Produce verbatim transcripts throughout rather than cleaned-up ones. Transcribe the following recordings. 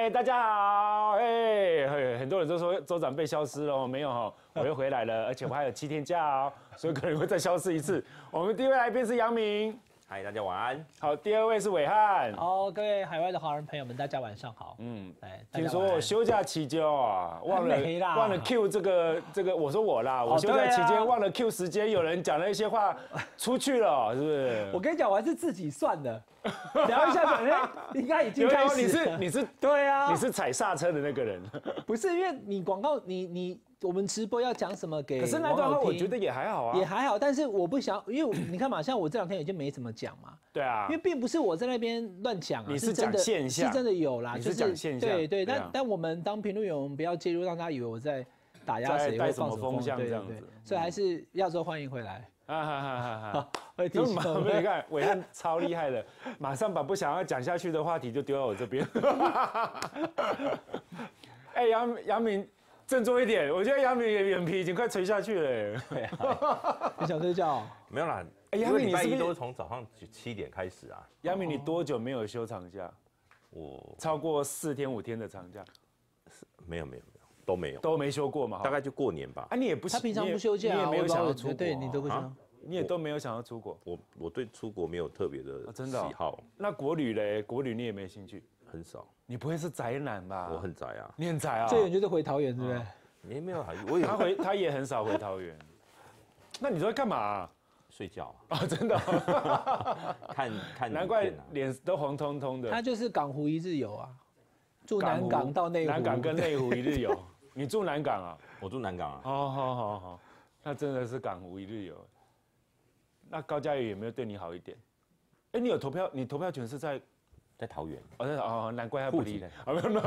嗨，大家好！哎，很多人都说州长被消失了，没有哈，我又回来了，而且我还有七天假哦，所以可能会再消失一次。我们第一位来宾是杨明， 嗨，大家晚安。 好，第二位是伟汉。 好，各位海外的华人朋友们，大家晚上好。嗯，哎， 听说我休假期间啊，忘了忘了 Q 这个这个，我说我啦，我休假期间忘了 Q 时间，有人讲了一些话出去了，是不是？ 我跟你讲，我还是自己算的。聊一下讲，哎，应该已经开始。 你是你是对啊， 你是踩刹车的那个人。 不是，因为你广告，你你我们直播要讲什么给？ 可是那段话我觉得也还好啊， 也还好。但是我不想，因为你看嘛，像我这两天也就没怎么讲嘛。 对啊， 因为并不是我在那边乱讲啊， 你是讲现象， 是真的有啦， 你是讲现象。 对对，但但我们当评论员，我们不要介入，让大家以为我在打压谁或放什么风向这样子。所以还是亚洲欢迎回来。啊哈哈哈哈！会提醒我们， 你看伟汉超厉害的，马上把不想要讲下去的话题就丢到我这边。哎，杨杨明振作一点，我觉得杨明眼皮已经快垂下去了。 对啊，你想睡觉？ 没有啦， 哎，杨明， 礼拜一都是从早上七点开始啊。 杨明，你多久没有休长假？ 我超过四天五天的长假？ 没有没有没有。都没有， 都没休过嘛， 大概就过年吧。 啊，你也不， 他平常不休假， 你也没有想要出国， 对你都不想， 你也都没有想要出国。 我我对出国没有特别的喜好。 那国旅嘞？国旅你也没兴趣？ 很少。 你不会是宅男吧？ 我很宅啊。 你很宅啊？ 最远就是回桃园，是不是？ 没没有，我也他回他也很少回桃园。那你都在干嘛？ 睡觉啊，真的。 看看， 难怪脸都红彤彤的。 他就是港湖一日游啊，住南港到内湖， 南港跟内湖一日游。你住南港啊？ 我住南港啊。 好好好好，那真的是港湖一日游。那高嘉瑜有没有对你好一点？哎，你有投票？你投票权是在在桃园。 哦，哦，难怪他不理。好了，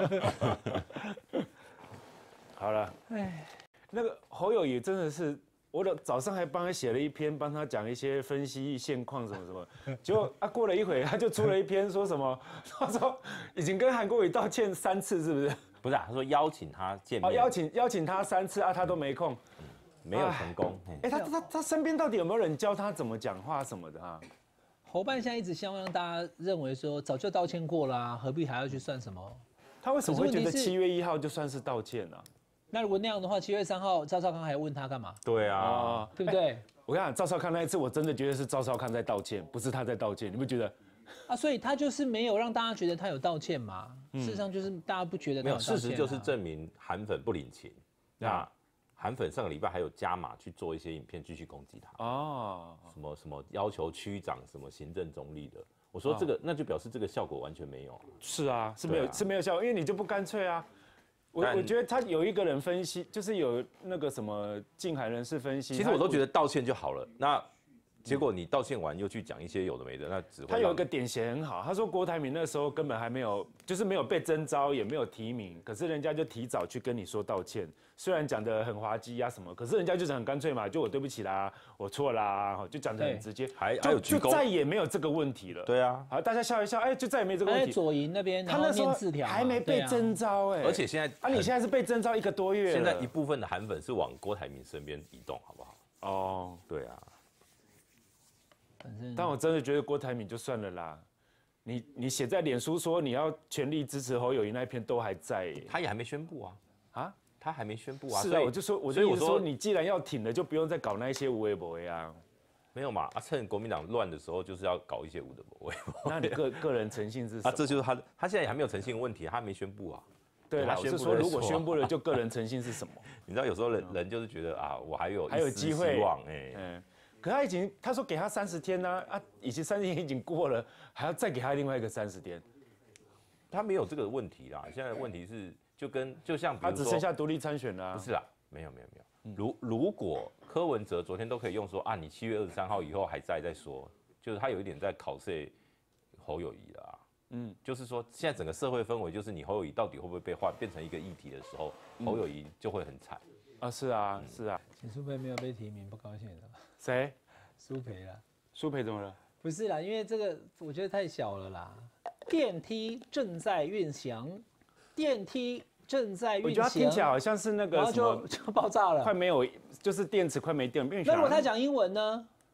好了。哎，那个侯友宜真的是，我的早上还帮他写了一篇，帮他讲一些分析现况什么什么。结果啊，过了一会他就出了一篇，说什么？他说已经跟韩国瑜道歉三次，是不是？ 不是啊，他说邀请他见面， 哦，邀请邀请他三次啊，他都没空， 嗯、没有成功。 哎，他他他身边到底有没有人教他怎么讲话什么的啊？ 侯办现在一直希望让大家认为说早就道歉过啦，何必还要去算什么？ 他为什么会觉得七月一号就算是道歉呢、啊？ 那如果那样的话，七月三号赵少康还问他干嘛？ 对啊，哦、 对不对？ 欸、我跟你讲，赵少康那一次，我真的觉得是赵少康在道歉，不是他在道歉，你不觉得？ 啊，所以他就是没有让大家觉得他有道歉嘛。嗯、事实上就是大家不觉得他有道歉、啊。 没有，事实就是证明韩粉不领情。那韩粉上个礼拜还有加码去做一些影片继续攻击他。哦。什么什么要求区长什么行政中立的，我说这个、哦、那就表示这个效果完全没有。 是啊，是没有、啊、是没有效果，因为你就不干脆啊。我我觉得他有一个人分析，就是有那个什么近海人士分析。 其实我都觉得道歉就好了。那。结果你道歉完又去讲一些有的没的，那只会他有一个点写很好，他说郭台铭那时候根本还没有，就是没有被征召，也没有提名，可是人家就提早去跟你说道歉，虽然讲得很滑稽啊什么，可是人家就是很干脆嘛，就我对不起啦，我错啦，就讲得很直接， 还还有就就再也没有这个问题了。 对啊， 好，大家笑一笑，哎，就再也没这个问题。 左营那边， 他那时候还没被征召哎， 而且现在啊，你现在是被征召一个多月了， 现在一部分的韩粉是往郭台铭身边移动，好不好？ 哦， 对啊。 但我真的觉得郭台铭就算了啦，你你写在脸书说你要全力支持侯友宜那一篇都还在， 他也还没宣布啊，啊，他还没宣布啊， 是啊，我就说，我就说你既然要挺了，就不用再搞那一些无为不为啊， 没有嘛，啊，趁国民党乱的时候就是要搞一些无的不为， 那你个个人诚信是什么？ 啊，这就是他，他现在还没有诚信问题，他没宣布啊。 对啦，我是说，如果宣布了，就个人诚信是什么？ 你知道有时候人人就是觉得啊，我还有还有机会， 希望哎，嗯。 可他已经他说给他三十天呢、啊，啊，已经三十天已经过了，还要再给他另外一个三十天， 他没有这个问题啦。现在的问题是，就跟就像比如说， 他只剩下独立参选了、啊。 不是啦，没有没有没有。如如果柯文哲昨天都可以用说啊，你七月二十三号以后还在再说，就是他有一点在考试侯友宜了啊。嗯，就是说现在整个社会氛围就是你侯友宜到底会不会被换变成一个议题的时候，嗯、侯友宜就会很惨。 啊，是啊，嗯、是啊。 简舒培没有被提名，不高兴了。 谁？ 舒培啦。 舒培怎么了？ 不是啦，因为这个我觉得太小了啦。电梯正在运行，电梯正在运行。我觉得他听起来好像是那个什么， 就就爆炸了， 快没有，就是电池快没电。 那如果他讲英文呢？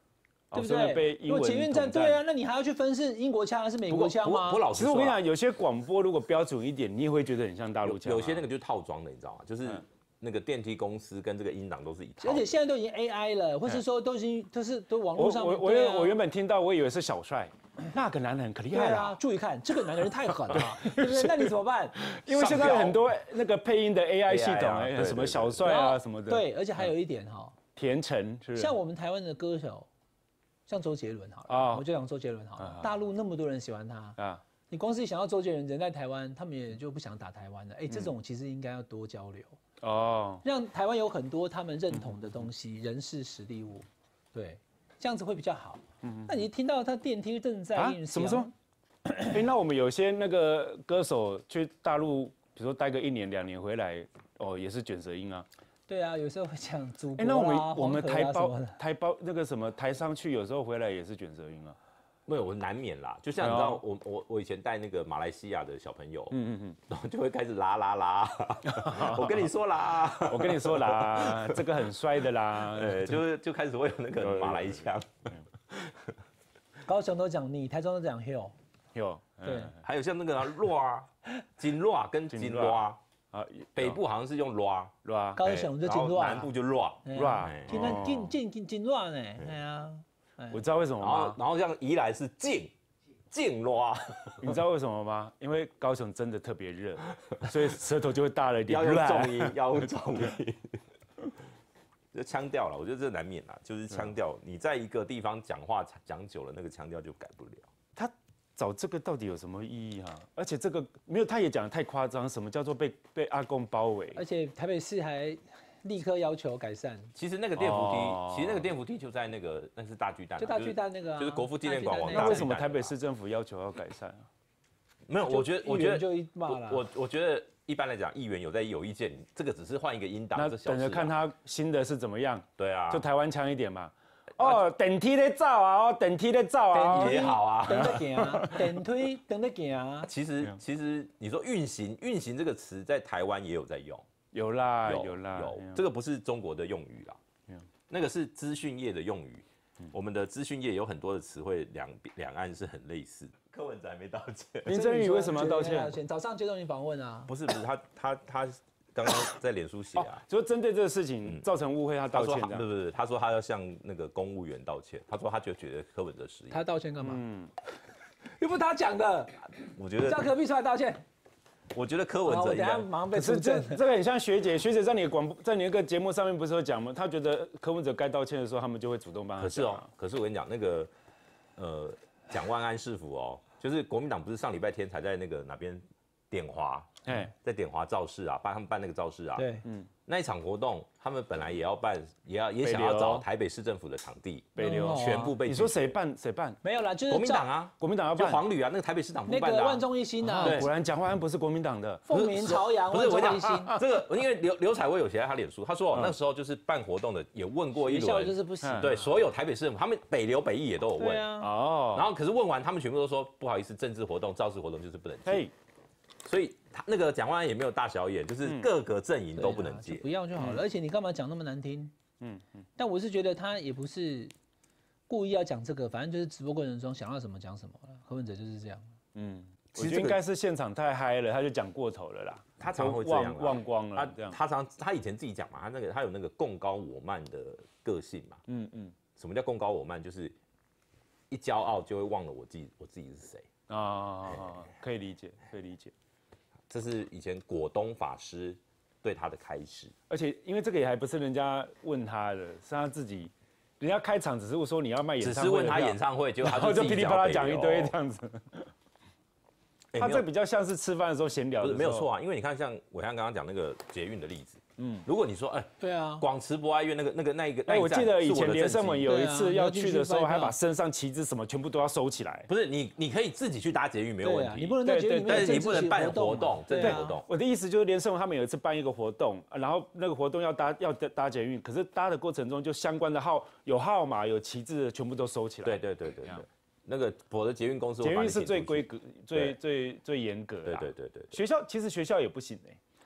对不对？如果捷运站对啊，那你还要去分是英国腔还是美国腔吗？ 不老实说， 其实我跟你讲，有些广播如果标准一点，你也会觉得很像大陆腔。 有些那个就是套装的，你知道吗？就是那个电梯公司跟这个音档都是一套。 而且现在都已经 A I 了，或是说都已经都是都网络上。 我我我我原本听到，我以为是小帅。那个男人可厉害了、啊， 注意看，这个男人太狠了，对不对？那你怎么办？ 因为现在有很多那个配音的 A I 系统，哎、啊，什么小帅啊什么的。 对，而且还有一点哈， 甜橙是不是？ 像我们台湾的歌手，像周杰伦好了，啊、我就讲周杰伦好了，啊、大陆那么多人喜欢他啊，你光是想要周杰伦人在台湾，他们也就不想打台湾了。哎，这种其实应该要多交流哦，让台湾有很多他们认同的东西，人事实力物，对。这样子会比较好。嗯，那你听到他电梯正在运行， 什么说？哎，那我们有些那个歌手去大陆，比如说待个一年两年回来，哦，也是卷舌音啊。 对啊，有时候会讲祖国啦、那我们我们台胞台胞那个什么台商去，有时候回来也是卷舌音啊。 没有，我难免啦。就像你知道，我我我以前带那个马来西亚的小朋友，嗯嗯嗯，然后就会开始啦啦啦。我跟你说啦， 我跟你说啦，这个很帅的啦。 对，就是就开始会有那个马来腔。 高雄都讲你，台中都讲 hill。 hill。 对， 还有像那个拉，金拉跟金拉啊，北部好像是用拉拉，高雄就金拉， 南部就拉拉。 金那金金金金拉呢？哎呀。 我知道为什么吗？ 然后，然后像宜兰是静静拉， 你知道为什么吗？因为高雄真的特别热，所以舌头就会大了一点。 要用重音，要用重音。这腔调了，我觉得这难免啦，就是腔调。你在一个地方讲话讲久了，那个腔调就改不了。 他找这个到底有什么意义啊？而且这个没有，他也讲得太夸张。什么叫做被被阿公包围？ 而且台北市还。立刻要求改善。 其实那个电扶梯，哦、其实那个电扶梯就在那个那是大巨蛋、啊， 就大巨蛋那个、啊， 就是国父纪念馆往那为什么台北市政府要求要改善啊？ 没有，我觉得，我觉得就骂了。 我我觉得一般来讲，议员有在有意见，这个只是换一个音档， 那等着看他新的是怎么样。 对啊， 就台湾腔一点嘛。哦，电梯在走啊，哦，电梯在走啊， 也好啊， 等得行，电梯等得行。 其实其实你说运行运行这个词在台湾也有在用。 有啦，有啦， 有，这个不是中国的用语啦，那个是资讯业的用语。我们的资讯业有很多的词汇，两两岸是很类似。柯文哲还没道歉， 林振宇为什么要道歉？ 早上接受你访问啊？ 不是不是，他他他刚刚在脸书写啊， 就针对这个事情造成误会，他道歉。 不是不是，他说他要向那个公务员道歉，他说他就觉得柯文哲失言。 他道歉干嘛？嗯，又不是他讲的， 我觉得叫柯 P 出来道歉。 我觉得柯文哲应该马上被出征。这个很像学姐，学姐在你的广播，在你那个节目上面不是有讲吗？她觉得柯文哲该道歉的时候，他们就会主动帮他。 可是哦，可是我跟你讲，那个呃，蒋万安市府哦，就是国民党不是上礼拜天才在那个哪边点华，哎，在点华造势啊，帮他们办那个造势啊。 对，嗯， 那一场活动，他们本来也要办，也要也想要找台北市政府的场地， 北流全部被。 你说谁办？谁办？ 没有啦，就是国民党啊， 国民党要办。 就黄旅啊，那个台北市党部办的。 那个万众一心啊， 果然蒋万安不是国民党的。 凤鸣朝阳， 不是我讲这个，因为刘刘彩薇有写在他脸书，他说那时候就是办活动的，也问过一轮， 就是不行。 对，所有台北市政府，他们北流北艺也都有问。哦。然后可是问完，他们全部都说不好意思，政治活动、造势活动就是不能进。所以他那个蒋万安也没有大小眼，就是各个阵营都不能接， 不要就好了。而且你干嘛讲那么难听？嗯嗯。但我是觉得他也不是故意要讲这个，反正就是直播过程中想要什么讲什么了。柯文哲就是这样。嗯， 我觉得应该是现场太嗨了，他就讲过头了啦。 他常会这样， 忘光了。 他他常他以前自己讲嘛，他那个他有那个共高我慢的个性嘛。嗯嗯。什么叫共高我慢？就是一骄傲就会忘了我自己我自己是谁啊。可以理解，可以理解。 这是以前果东法师对他的开始， 而且因为这个也还不是人家问他的，是他自己，人家开场只是说你要卖演唱会， 只是问他演唱会，结果他就噼里啪啦讲一堆这样子。他这比较像是吃饭的时候闲聊的时候， 没有错啊，因为你看像伟汉刚刚讲那个捷运的例子。嗯，如果你说，哎、欸， 对啊， 广慈博爱院那个、那个、那一个， 哎、欸，我记得以前连胜文有一次要去的时候，还把身上旗帜什么全部都要收起来。 不是你，你可以自己去搭捷运没有问题， 你不能在捷运里面， 但是你不能办活动，政治活动。 我的意思就是连胜文他们有一次办一个活动，然后那个活动要搭要搭捷运，可是搭的过程中就相关的号有号码有旗帜的全部都收起来。 对对对对对。那个我的捷运公司， 捷运是最规格、最最最严格的。 对对对对。 学校其实学校也不行哎。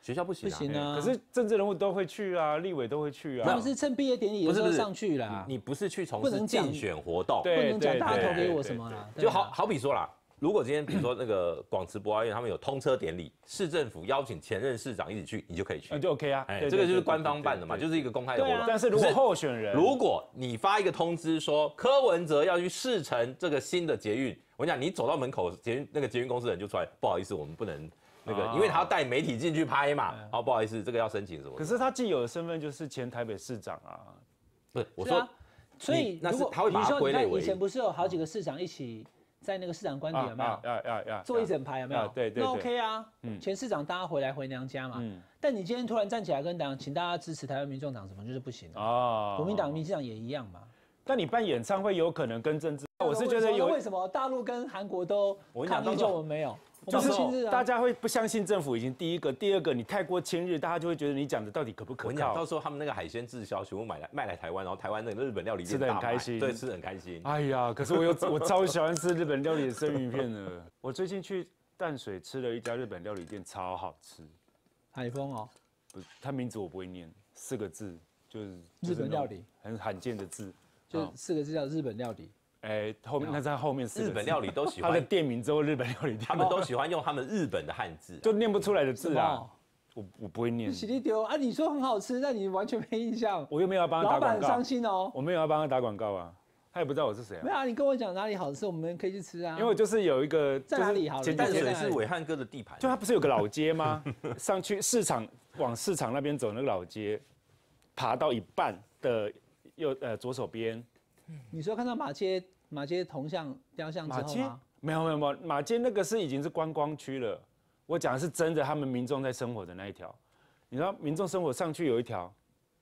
学校不行， 不行啊。 可是政治人物都会去啊，立委都会去啊。 他们是趁毕业典礼的时候上去啦。 你不是去从事竞选活动， 不能讲大家投给我什么啦。 就好好比说啦。如果今天比如说那个广慈博爱院他们有通车典礼，市政府邀请前任市长一起去，你就可以去， 那就 OK 啊。 哎，这个就是官方办的嘛，就是一个公开的活动。 但是如果候选人， 如果你发一个通知说柯文哲要去试乘这个新的捷运，我跟你讲，你走到门口，捷运那个捷运公司人就出来，不好意思，我们不能那个，因为他要带媒体进去拍嘛，哦，不好意思，这个要申请什么？ 可是他既有的身份就是前台北市长啊， 不是我说， 所以如果他会把它归类为以前不是有好几个市长一起。在那个市长官邸有没有？ 要要要做一整排有没有？ 对对， 那 OK 啊。前市长大家回来回娘家嘛。但你今天突然站起来跟党，请大家支持台湾民众党，什么就是不行啊。国民党、民进党也一样嘛。 但你办演唱会有可能跟政治，我是觉得有为什么大陆跟韩国都抗议，就我们没有？ 就是大家会不相信政府已经第一个，第二个你太过亲日，大家就会觉得你讲的到底可不可靠？ 我讲到时候他们那个海鲜滞销，全部买来卖来台湾，然后台湾那个日本料理吃的很开心， 对，吃的很开心。 哎呀，可是我又我超喜欢吃日本料理的生鱼片的。我最近去淡水吃了一家日本料理店，超好吃。 海丰哦， 不，它名字我不会念，四个字就是日本料理， 很罕见的字， 就四个字叫日本料理。 哎，后面那在后面四个字， 日本料理都喜欢他的店名之后日本料理店， 他们都喜欢用他们日本的汉字， 就念不出来的字啊。我我不会念。 洗地丢啊！你说很好吃，但你完全没印象。 我又没有要帮他打广告。 老板很伤心哦。 我没有要帮他打广告啊，他也不知道我是谁啊。 没有啊，你跟我讲哪里好吃，我们可以去吃啊。 因为我就是有一个在哪里好？ 淡水是伟汉哥的地盘， 就他不是有个老街吗？上去市场往市场那边走，那个老街，爬到一半的右呃左手边。 你说看到马街？马街铜像雕像之后吗？ 没有没有没有，马街那个是已经是观光区了。我讲的是真的，他们民众在生活的那一条。你知道民众生活上去有一条，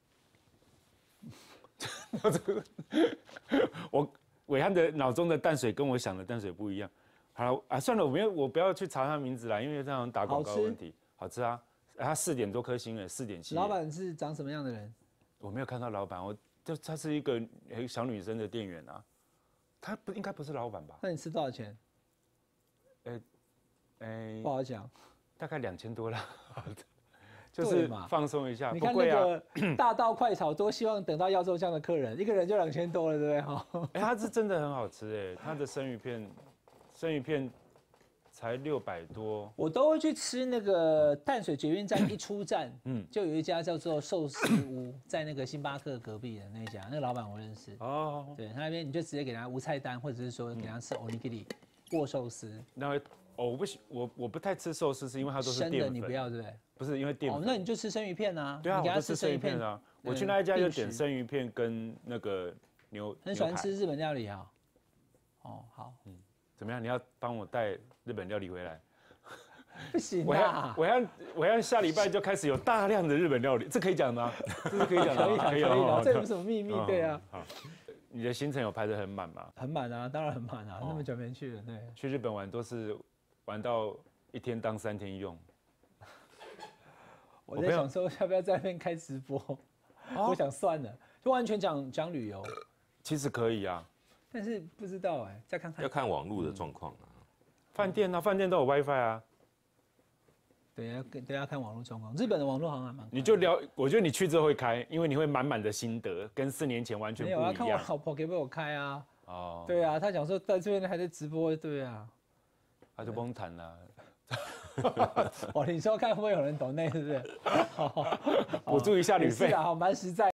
我伟汉的脑中的淡水跟我想的淡水不一样。好了啊，算了，我没有，我不要去查他名字啦，因为这样打广告问题。好吃啊，他四点多颗星了，四点七。 老板是长什么样的人？ 我没有看到老板，我就他是一个小女生的店员啊。他不应该不是老板吧？ 那你吃多少钱？哎、欸，哎、欸，不好讲， 大概两千多啦，就是放松一下。 你看那个大道快炒，多希望等到耀州酱的客人，一个人就两千多了，对不对？哈， 哎，它是真的很好吃哎，它的生鱼片，生鱼片才六百多。 我都会去吃那个淡水捷运站一出站，嗯，就有一家叫做寿司屋，在那个星巴克隔壁的那一家，那个老板我认识。哦，对他那边你就直接给他无菜单，或者是说给他吃 onigiri 握寿司。 那哦，我不喜我我不太吃寿司，是因为它都是淀粉。 生的你不要对不对？ 不是因为淀粉。 哦，那你就吃生鱼片啊。 对啊， 你给他吃生鱼片啊。我去那一家就点生鱼片跟那个牛。 很喜欢吃日本料理啊。哦，好，嗯， 怎么样？你要帮我带日本料理回来？ 不行啊！我要我要下礼拜就开始有大量的日本料理，这可以讲吗？这是可以讲的， 可以可以的，这有什么秘密？对啊。 好，你的行程有排得很满吗？ 很满啊，当然很满啊，那么久没去了，对。 去日本玩都是玩到一天当三天用。 我在想说要不要在那边开直播，我想算了，就完全讲讲旅游。 其实可以啊， 但是不知道哎，再看看。 要看网络的状况啊。 饭店啊，饭店都有 WiFi 啊。 对，要对要看网络状况。日本的网络好像还蛮…… 你就聊，我觉得你去之后会开，因为你会满满的心得，跟四年前完全不一样。 没有，要看我老婆给不给我开啊。哦。对啊，他讲说在这边还在直播，对啊。 他就不用谈了。 哦，你说看会不会有人抖内，是不是？ 补助一下旅费啊，好蛮实在。